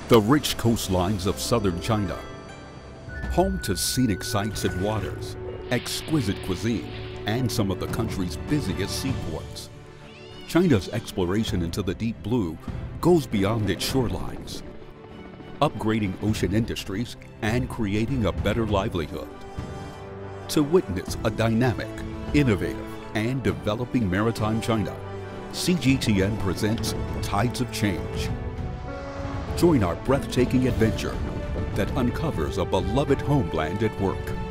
The rich coastlines of southern China, home to scenic sights and waters, exquisite cuisine, and some of the country's busiest seaports. China's exploration into the deep blue goes beyond its shorelines, upgrading ocean industries and creating a better livelihood. To witness a dynamic, innovative, and developing maritime China, CGTN presents Tides of Change. Join our breathtaking adventure that uncovers a beloved homeland at work.